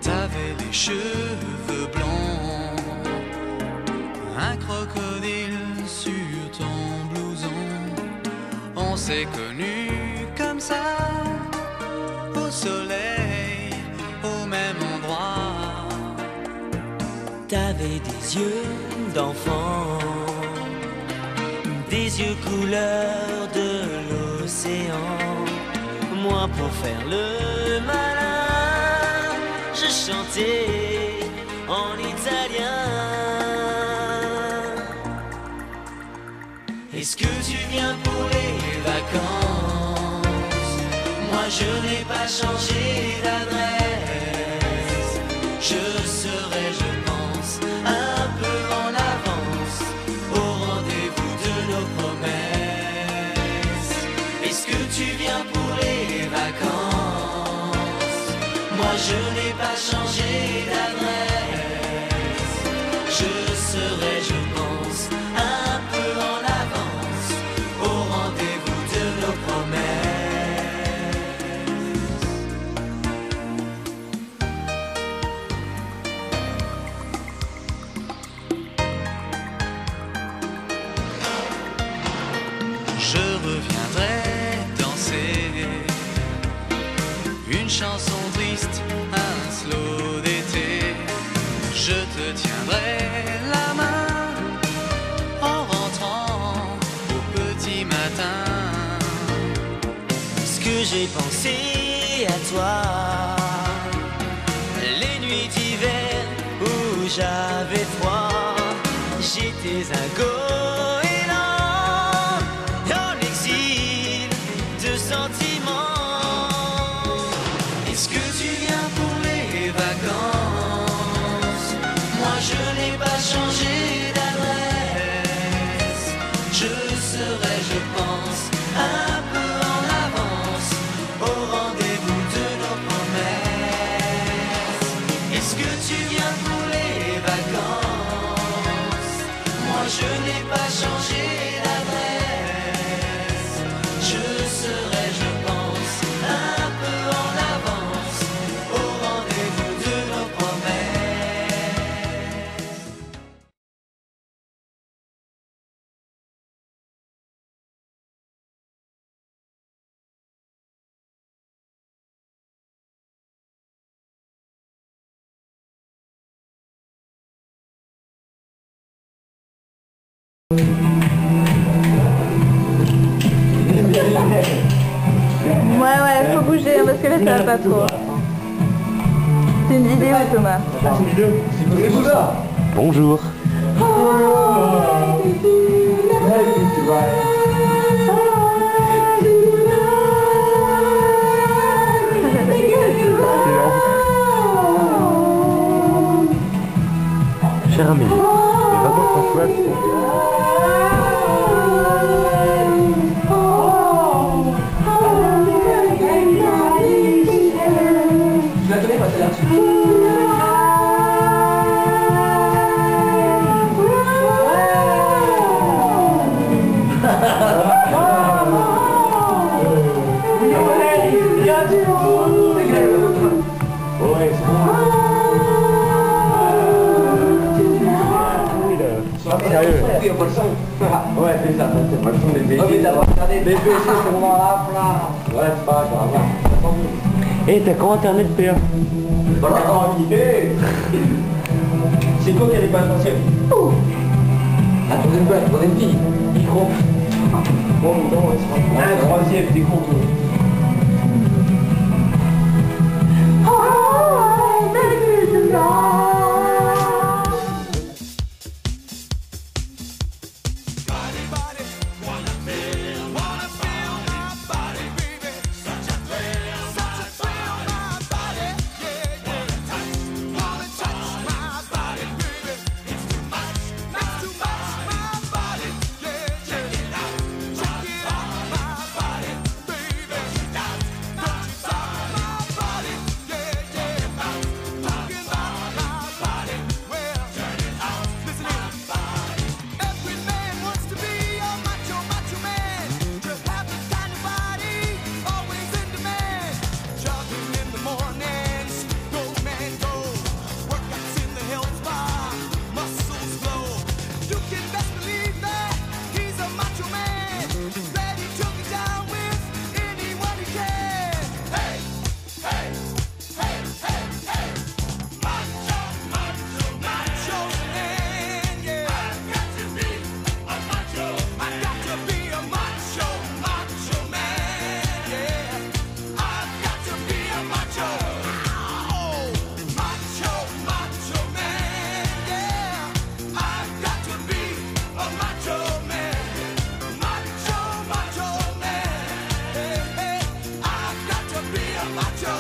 T'avais les cheveux blancs, un crocodile sur ton blouson. On s'est connus comme ça, au soleil, au même endroit. T'avais des yeux d'enfant, des yeux couleur de l'océan. Moi pour faire le malin, je chantais en italien. Est-ce que tu viens pour les vacances? Moi je n'ai pas changé d'adresse. Je serai, je pense, un peu en avance au rendez-vous de nos promesses. Est-ce que tu viens pour les vacances? Moi je n'ai pas changé d'adresse. Je serai, je pense, un peu en avance au rendez-vous de nos promesses. Je reviendrai danser une chanson triste, un slow d'été. Je te tiendrai la main en rentrant au petit matin. Ce que j'ai pensé à toi, les nuits d'hiver où j'avais froid, j'étais un goéland en exil de sentiments. Est-ce que tu viens pour les vacances? Moi je n'ai pas changé d'adresse. Je serai, je pense, un peu en avance au rendez-vous de nos promesses. Est-ce que tu viens pour les vacances? Moi je n'ai pas changé d'adresse. Je serai, je pense, un peu en avance au rendez-vous de nos promesses. Ouais, faut bouger parce que là ça va pas trop. C'est une vidéo, Thomas. Bonjour. Cher ami, les vacances sont chouettes. Je la connais pas celle-là. Ouais, c'est bon. Sérieux. Ouais, c'est ça, c'est pas le son des bébés. Oh, mais d'avoir regardé les bébés, c'est ce moment-là, là. Ouais, c'est pas grave. Eh, t'as quand internet, PA? Voilà, comment idée. C'est toi qui as les pas essentiels. La troisième place, troisième fille. Micro. Bon, non, un troisième, t'es con, toi. Check it out, my body, baby. macho.